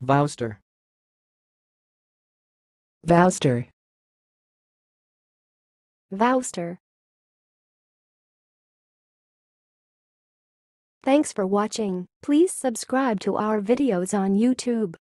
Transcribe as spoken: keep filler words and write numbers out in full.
vouster, vouster, vouster. Thanks for watching. Please subscribe to our videos on YouTube.